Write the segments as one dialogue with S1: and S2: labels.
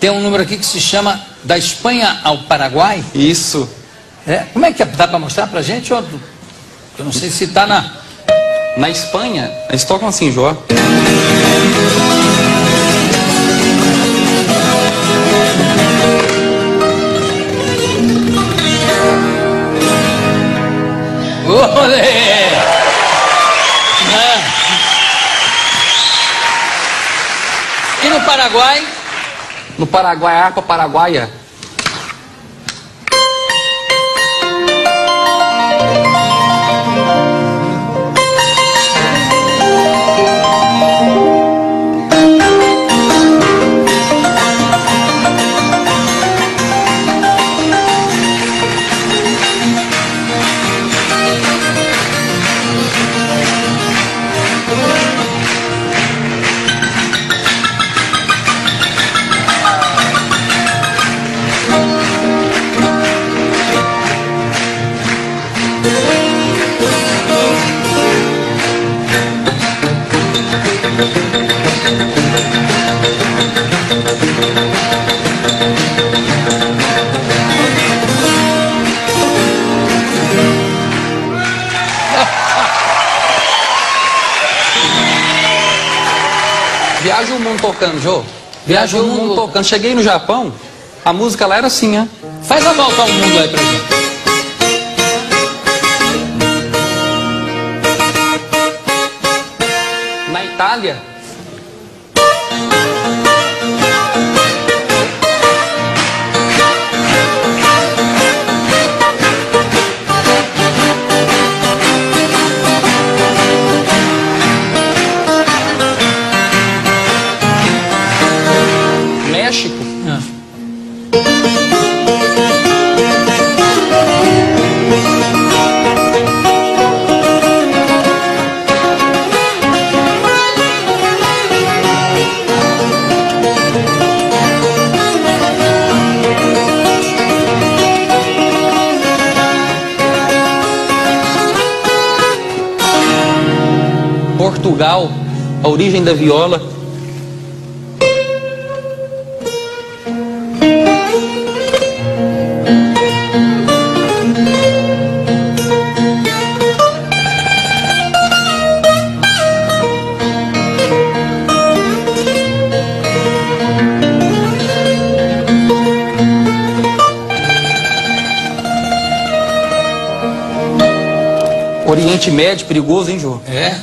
S1: Tem um número aqui que se chama Da Espanha ao Paraguai.
S2: Isso.
S1: É, como é que é? Dá para mostrar pra gente? Eu não sei se tá na...
S2: Na Espanha, eles tocam assim, Jô.
S1: Olê! E no Paraguai?
S2: No Paraguai, a harpa paraguaia. Viaja o mundo tocando, Jô. Viaja o mundo tocando. Cheguei no Japão, a música lá era assim, ó.
S1: Faz a volta ao mundo aí pra gente.
S2: Na Itália, México, Portugal, a origem da viola. Oriente Médio, perigoso, hein, Jô?
S1: É?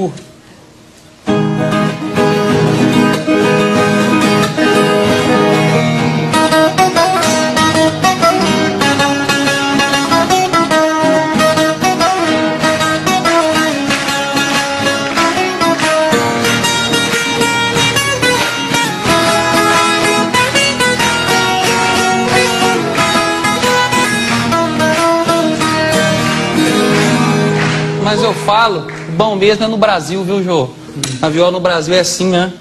S2: Mas eu falo, o bom mesmo é no Brasil, viu, Jô? A viola no Brasil é assim, né?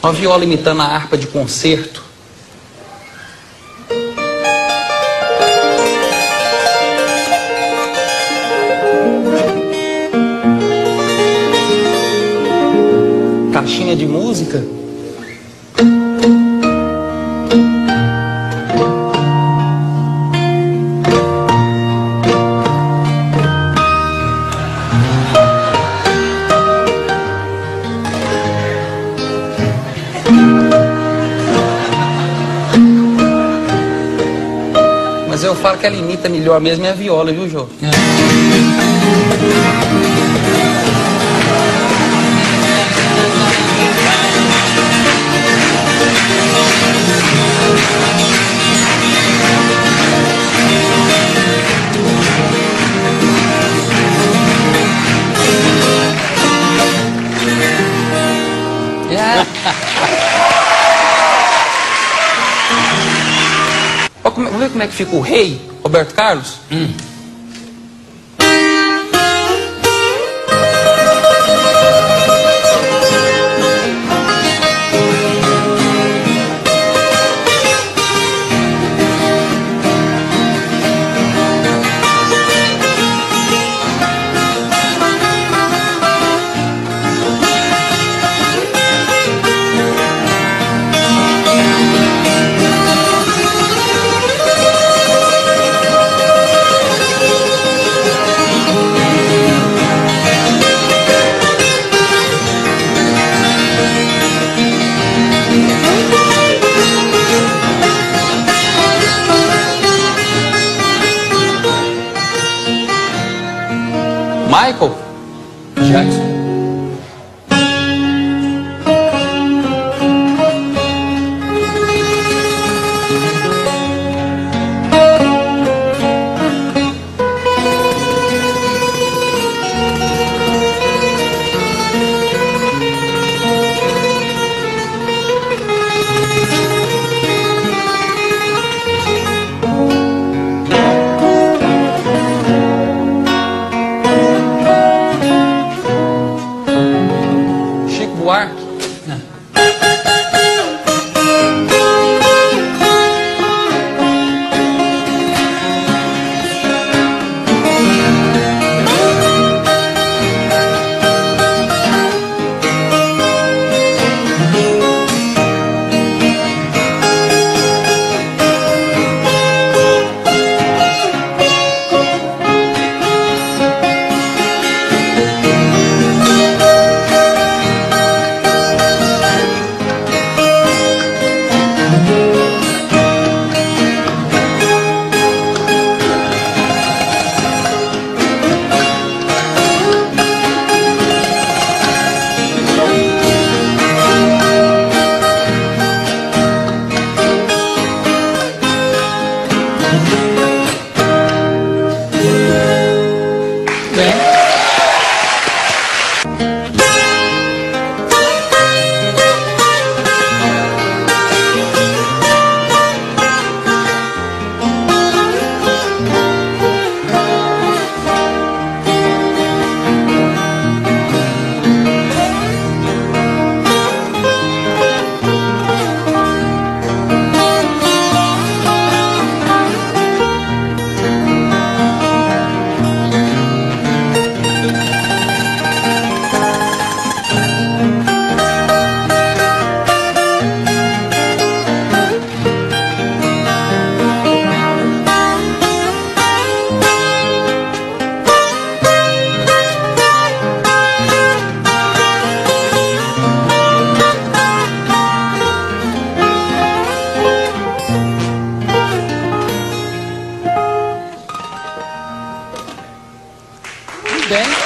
S2: Uma viola imitando a harpa de concerto. Caixinha de música. Mas eu falo que ela imita melhor mesmo é a viola, viu, Jô? Vamos ver como é que fica o rei, Roberto Carlos? Michael
S1: Jackson.
S2: Buarque.
S1: Bem.